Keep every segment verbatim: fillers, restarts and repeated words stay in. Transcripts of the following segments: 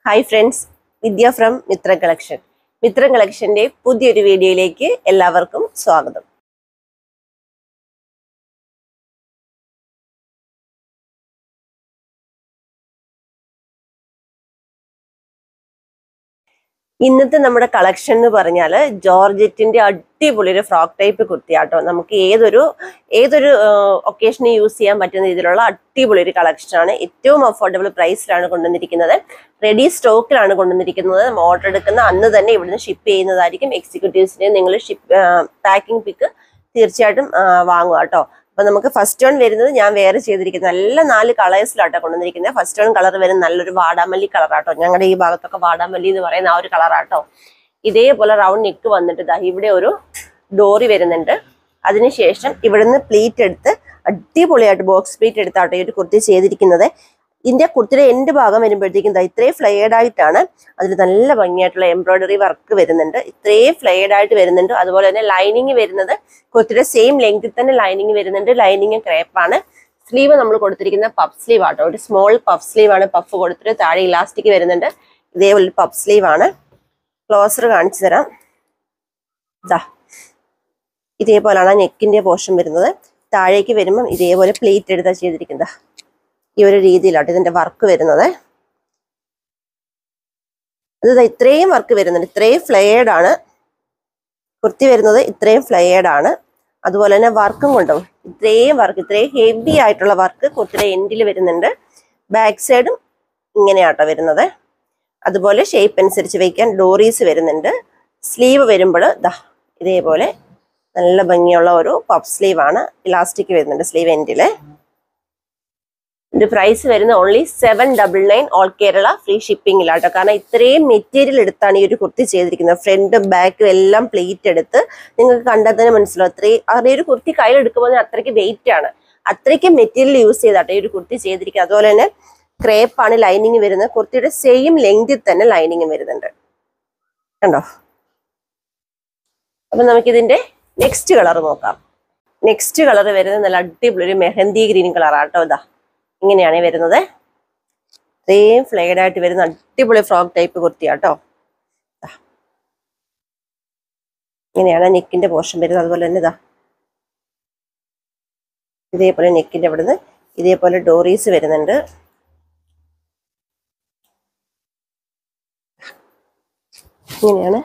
Hi friends, Vidya from Mitra Collection. Mitra Collectionന്റെ പുതിയൊരു വീഡിയോയിലേക്ക് എല്ലാവർക്കും സ്വാഗതം. ഇന്നത്തെ നമ്മുടെ കളക്ഷൻ എന്ന് പറഞ്ഞാൽ ജോർജറ്റിന്റെ അടിപൊളി ഒരു ഫ്രോക്ക് ടൈപ്പ് കുർത്തിയാട്ടോ. നമുക്ക് ഏതൊരു ഏതൊരു ഒക്കേഷന് യൂസ് ചെയ്യാൻ പറ്റുന്ന രീതിയിലുള്ള അടിപൊളി ഒരു കളക്ഷൻ ആണ്. ഏറ്റവും അഫോർഡബിൾ പ്രൈസിലാണ് കൊണ്ടുവന്നിരിക്കുന്നത്. റെഡി സ്റ്റോക്കിലാണ് കൊണ്ടുവന്നിരിക്കുന്നത്. നമ്മൾ ഓർഡർ എടുക്കുന്ന അന്ന് തന്നെ ഇവിടുന്ന് ഷിപ്പ് ചെയ്യുന്നതായിരിക്കും. എക്സിക്യൂട്ടീവ്സിനെ നിങ്ങൾ ഷിപ്പ് പാക്കിംഗ് പിക്ക് തീർച്ചയായിട്ടും വാങ്ങുക കേട്ടോ. അപ്പൊ നമുക്ക് ഫസ്റ്റ് വൺ വരുന്നത് ഞാൻ വേറെ ചെയ്തിരിക്കുന്നത് നല്ല നാല് കളേഴ്സിലാട്ടോ കൊണ്ടുവന്നിരിക്കുന്നത്. ഫസ്റ്റ് വൺ കളർ വരുന്നത് നല്ലൊരു വാടാമല്ലി കളറാട്ടോ. ഞങ്ങളുടെ ഈ ഭാഗത്തൊക്കെ വാടാമല്ലി എന്ന് പറയുന്ന ആ ഒരു കളറാട്ടോ. ഇതേപോലെ റൗണ്ട് നെക്ക് വന്നിട്ട് ഇതാ ഇവിടെ ഒരു ഡോറി വരുന്നുണ്ട്. അതിനുശേഷം ഇവിടുന്ന് പ്ലീറ്റ് എടുത്ത് അടിപൊളിയായിട്ട് ബോക്സ് പ്ലീറ്റ് എടുത്താട്ടോ ഈ ഒരു കുർത്തി ചെയ്തിരിക്കുന്നത്. ഇതിന്റെ കുർത്തിയുടെ എൻഡ് ഭാഗം വരുമ്പോഴത്തേക്കും ഇതാ ഇത്രയും ഫ്ലെയർഡ് ആയിട്ടാണ്. അതിൽ നല്ല ഭംഗിയായിട്ടുള്ള എംബ്രോയിഡറി വർക്ക് വരുന്നുണ്ട്. ഇത്രയും ഫ്ലെയർഡ് ആയിട്ട് വരുന്നുണ്ട്. അതുപോലെ തന്നെ ലൈനിങ് വരുന്നത് കുർത്തിയുടെ സെയിം ലെങ്തിൽ തന്നെ ലൈനിങ് വരുന്നുണ്ട്. ലൈനിങ് ക്രേപ്പാണ്. സ്ലീവ് നമ്മൾ കൊടുത്തിരിക്കുന്ന പഫ് സ്ലീവ് ആട്ടോ. ഒരു സ്മോൾ പഫ് സ്ലീവ് ആണ് പഫ് കൊടുത്തിട്ട് താഴെ ഇലാസ്റ്റിക് വരുന്നുണ്ട്. ഇതേപോലെ പഫ് സ്ലീവ് ആണ്. ക്ലോസർ കാണിച്ചു തരാം. ഇതാ ഇതേപോലെയാണ് നെക്കിന്റെ പോർഷൻ വരുന്നത്. താഴേക്ക് വരുമ്പം ഇതേപോലെ പ്ലേറ്റ് എടുത്താ ചെയ്തിരിക്കുന്നത്. ഈ ഒരു രീതിയിലാട്ടോ ഇതിന്റെ വർക്ക് വരുന്നത്. അത് ഇത്രയും വർക്ക് വരുന്നുണ്ട്. ഇത്രയും ഫ്ലെയർഡ് ആണ് കുർത്തി വരുന്നത്. ഇത്രയും ഫ്ലെയർഡ് ആണ്. അതുപോലെ തന്നെ വർക്കും കൊണ്ടും ഇത്രയും വർക്ക് ഇത്രയും ഹെവി ആയിട്ടുള്ള വർക്ക് കുർത്തിയുടെ എൻഡിൽ വരുന്നുണ്ട്. ബാക്ക് സൈഡും ഇങ്ങനെയാട്ടോ വരുന്നത്. അതുപോലെ ഷേപ്പ് അനുസരിച്ച് വയ്ക്കാൻ ഡോറീസ് വരുന്നുണ്ട്. സ്ലീവ് വരുമ്പോൾ ദാ ഇതേപോലെ നല്ല ഭംഗിയുള്ള ഒരു പഫ് സ്ലീവ് ആണ്. ഇലാസ്റ്റിക് വരുന്നുണ്ട് സ്ലീവ് എൻഡില്. ഇതിന്റെ പ്രൈസ് വരുന്ന only seven double nine all Kerala free ഷിപ്പിംഗിലാട്ടോ. കാരണം ഇത്രയും മെറ്റീരിയൽ എടുത്താണ് ഈ ഒരു കുർത്തി ചെയ്തിരിക്കുന്നത്. ഫ്രണ്ടും ബാക്കും എല്ലാം പ്ലേറ്റ് എടുത്ത് നിങ്ങൾക്ക് കണ്ടാൽ തന്നെ മനസ്സിലാവും. അത്രയും അതേ ഒരു കുർത്തി കയ്യിലെടുക്കുമ്പോൾ അത്രയ്ക്ക് വെയിറ്റ് ആണ്. അത്രയ്ക്ക് മെറ്റീരിയൽ യൂസ് ചെയ്താട്ടോ ഈ ഒരു കുർത്തി ചെയ്തിരിക്കുന്നത്. അതുപോലെ തന്നെ ക്രേപ്പാണ് ലൈനിങ് വരുന്നത്. കുർത്തിയുടെ സെയിം ലെങ്തിൽ തന്നെ ലൈനിങ് വരുന്നുണ്ട്. കണ്ടോ? അപ്പൊ നമുക്കിതിന്റെ നെക്സ്റ്റ് കളർ നോക്കാം. നെക്സ്റ്റ് കളർ വരുന്നത് നല്ല അടിപൊളി ഒരു മെഹന്തി ഗ്രീൻ കളറാട്ടോ. ഇതാ ഇങ്ങനെയാണ് വരുന്നത്. സെയിം ഫ്ലെയർഡ് ആയിട്ട് വരുന്ന അടിപൊളി ഫ്രോക്ക് ടൈപ്പ് കുർത്തിയാട്ടോ. ഇങ്ങനെയാണ് നെക്കിന്റെ പോർഷൻ വരുന്നത്. അതുപോലെ തന്നെ ഇതാ ഇതേപോലെ നെക്കിന്റെ അവിടുന്ന് ഇതേപോലെ ഡോറീസ് വരുന്നുണ്ട്. ഇങ്ങനെയാണ്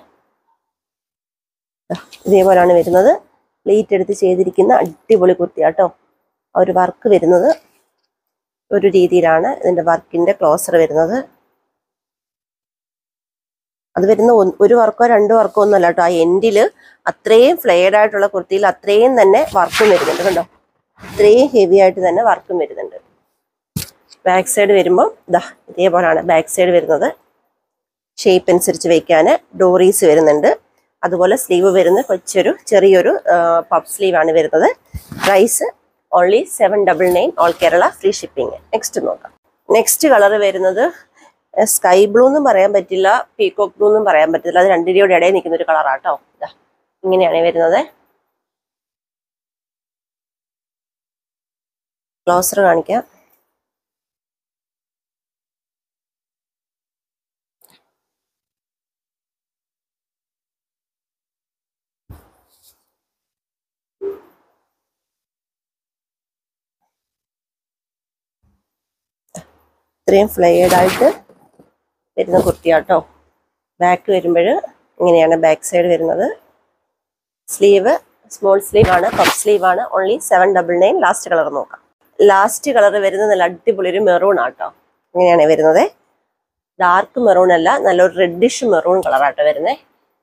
ഇതേപോലെയാണ് വരുന്നത്. പ്ലേറ്റ് എടുത്ത് ചെയ്തിരിക്കുന്ന അടിപൊളി കുർത്തിയാട്ടോ. ആ ഒരു വർക്ക് വരുന്നത് ഒരു രീതിയിലാണ് ഇതിന്റെ വർക്കിന്റെ ക്ലോസർ വരുന്നത്. അത് വരുന്ന ഒരു വർക്കോ രണ്ടു വർക്കോ ഒന്നും അല്ല കേട്ടോ. ആ എൻഡില് അത്രയും ഫ്ലെയർഡ് ആയിട്ടുള്ള കുർത്തിയിൽ അത്രയും തന്നെ വർക്കും വരുന്നുണ്ട്. കണ്ടോ? ഇത്രയും ഹെവി ആയിട്ട് തന്നെ വർക്കും വരുന്നുണ്ട്. ബാക്ക് സൈഡ് വരുമ്പോൾ ഇതാ ഇതേപോലെയാണ് ബാക്ക് സൈഡ് വരുന്നത്. ഷേപ്പ് അനുസരിച്ച് വയ്ക്കാന് ഡോറീസ് വരുന്നുണ്ട്. അതുപോലെ സ്ലീവ് വരുന്ന കൊച്ചൊരു ചെറിയൊരു പഫ് സ്ലീവ് ആണ് വരുന്നത്. Price only seven double nine all Kerala free shipping. Next നോക്കാം. നെക്സ്റ്റ് കളർ വരുന്നത് സ്കൈ ബ്ലൂ എന്നും പറയാൻ പറ്റില്ല, പീകോക്ക് ബ്ലൂ എന്നും പറയാൻ പറ്റില്ല. അത് രണ്ടിൻ്റെയോടെ ഇടയിൽ നിൽക്കുന്ന ഒരു കളറാട്ടോ. ഇതാ ഇങ്ങനെയാണ് വരുന്നത്. ക്ലോസർ കാണിക്കാം. ഇത്രയും ഫ്ലെയർഡ് ആയിട്ട് വരുന്ന കുർത്തിയാട്ടോ. ബാക്ക് വരുമ്പോൾ ഇങ്ങനെയാണ് ബാക്ക് സൈഡ് വരുന്നത്. സ്ലീവ് സ്മോൾ സ്ലീവ് ആണ്, പഫ് സ്ലീവ് ആണ്. Only seven double nine. Last colour നോക്കാം. ലാസ്റ്റ് കളർ വരുന്നത് നല്ല അടിപൊളി ഒരു മെറൂൺ ആട്ടോ. ഇങ്ങനെയാണ് വരുന്നത്. ഡാർക്ക് മെറൂൺ അല്ല, നല്ലൊരു റെഡിഷ് മെറൂൺ കളറാട്ടോ വരുന്നത്.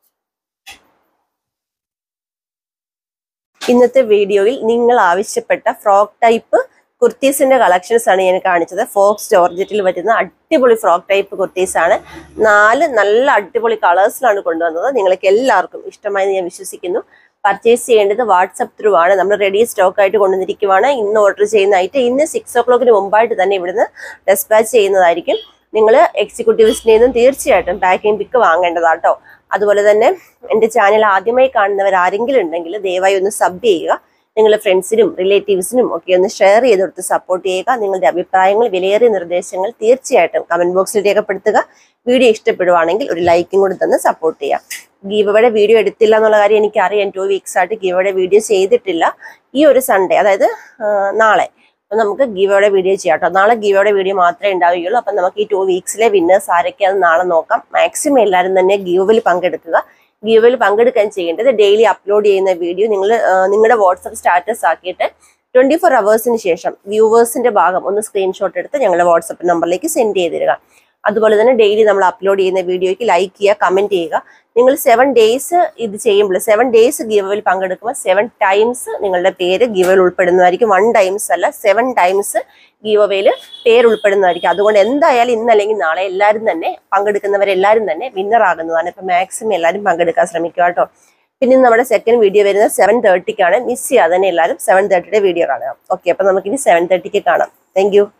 ഇന്നത്തെ വീഡിയോയിൽ നിങ്ങൾ ആവശ്യപ്പെട്ട ഫ്രോക്ക് ടൈപ്പ് കുർത്തീസിന്റെ കളക്ഷൻസ് ആണ് ഞാൻ കാണിച്ചത്. ഫോക്സ് ജോർജറ്റിൽ വരുന്ന അടിപൊളി ഫ്രോക്ക് ടൈപ്പ് കുർത്തീസ് ആണ്. നാല് നല്ല അടിപൊളി കളേഴ്സിലാണ് കൊണ്ടുവന്നത്. നിങ്ങൾക്ക് എല്ലാവർക്കും ഇഷ്ടമായി ഞാൻ വിശ്വസിക്കുന്നു. പർച്ചേസ് ചെയ്യേണ്ടത് വാട്സപ്പ് ത്രൂ ആണ്. നമ്മൾ റെഡി സ്റ്റോക്ക് ആയിട്ട് കൊണ്ടുവന്നിരിക്കുവാണ്. ഇന്ന് ഓർഡർ ചെയ്യുന്നതായിട്ട് ഇന്ന് സിക്സ് ഓ ക്ലോക്കിന് മുമ്പായിട്ട് തന്നെ ഇവിടുന്ന് ഡെസ്പാച്ച് ചെയ്യുന്നതായിരിക്കും. നിങ്ങൾ എക്സിക്യൂട്ടീവ്സിൽ നിന്നും തീർച്ചയായിട്ടും പാക്കിംഗ് പിക്ക് വാങ്ങേണ്ടതാട്ടോ. അതുപോലെ തന്നെ എൻ്റെ ചാനൽ ആദ്യമായി കാണുന്നവർ ആരെങ്കിലും ഉണ്ടെങ്കിൽ ദയവായി ഒന്ന് സബ് ചെയ്യുക. നിങ്ങളുടെ ഫ്രണ്ട്സിനും റിലേറ്റീവ്സിനും ഒക്കെ ഒന്ന് ഷെയർ ചെയ്ത് കൊടുത്ത് സപ്പോർട്ട് ചെയ്യുക. നിങ്ങളുടെ അഭിപ്രായങ്ങൾ, വിലയേറിയ നിർദ്ദേശങ്ങൾ തീർച്ചയായിട്ടും കമന്റ് ബോക്സിൽ രേഖപ്പെടുത്തുക. വീഡിയോ ഇഷ്ടപ്പെടുവാണെങ്കിൽ ഒരു ലൈക്കും കൂടി തന്ന് സപ്പോർട്ട് ചെയ്യുക. ഗീവയുടെ വീഡിയോ എടുത്തില്ല എന്നുള്ള കാര്യം എനിക്കറിയാം. ടു വീക്സ് ആയിട്ട് ഗീവയുടെ വീഡിയോ ചെയ്തിട്ടില്ല. ഈ ഒരു സൺഡേ, അതായത് നാളെ അപ്പം നമുക്ക് ഗീവയുടെ വീഡിയോ ചെയ്യാം കേട്ടോ. നാളെ ഗീവയുടെ വീഡിയോ മാത്രമേ ഉണ്ടാവുകയുള്ളൂ. അപ്പം നമുക്ക് ഈ ടു വീക്സിലെ വിന്നേഴ്സ് ആരൊക്കെയാണെന്ന് നാളെ നോക്കാം. മാക്സിമം എല്ലാവരും തന്നെ ഗീവയിൽ പങ്കെടുക്കുക. ഗീവയിൽ പങ്കെടുക്കാൻ ചെയ്യേണ്ടത് ഡെയിലി അപ്ലോഡ് ചെയ്യുന്ന വീഡിയോ നിങ്ങൾ നിങ്ങളുടെ വാട്സപ്പ് സ്റ്റാറ്റസ് ആക്കിയിട്ട് ട്വന്റി ഫോർ അവേഴ്സിന് ശേഷം വ്യൂവേഴ്സിന്റെ ഭാഗം ഒന്ന് സ്ക്രീൻഷോട്ട് എടുത്ത് ഞങ്ങളുടെ വാട്സപ്പ് നമ്പറിലേക്ക് സെൻഡ് ചെയ്ത് തരിക. അതുപോലെ തന്നെ ഡെയിലി നമ്മൾ അപ്ലോഡ് ചെയ്യുന്ന വീഡിയോയ്ക്ക് ലൈക്ക് ചെയ്യുക, കമന്റ് ചെയ്യുക. നിങ്ങൾ സെവൻ ഡേയ്സ് ഇത് ചെയ്യുമ്പോൾ, സെവൻ ഡേയ്സ് ഗീവയിൽ പങ്കെടുക്കുമ്പോൾ സെവൻ ടൈംസ് നിങ്ങളുടെ പേര് ഗീവയിൽ ഉൾപ്പെടുന്നതായിരിക്കും. വൺ ടൈംസ് അല്ല, സെവൻ ടൈംസ് ഗീവയിൽ പേര് ഉൾപ്പെടുന്നതായിരിക്കും. അതുകൊണ്ട് എന്തായാലും ഇന്നല്ലെങ്കിൽ നാളെ എല്ലാവരും തന്നെ പങ്കെടുക്കുന്നവരെല്ലാവരും തന്നെ വിന്നർ ആകുന്നതാണ്. ഇപ്പം മാക്സിമം എല്ലാവരും പങ്കെടുക്കാൻ ശ്രമിക്കുക കേട്ടോ. പിന്നെ നമ്മുടെ സെക്കൻഡ് വീഡിയോ വരുന്നത് സെവൻ തേർട്ടിക്കാണ്. മിസ് ചെയ്യാതെ തന്നെ എല്ലാവരും സെവൻ തേർട്ടിയുടെ വീഡിയോ കാണുക. ഓക്കെ, അപ്പം നമുക്കിനി സെവൻ തേർട്ടിക്ക് കാണാം. Thank U.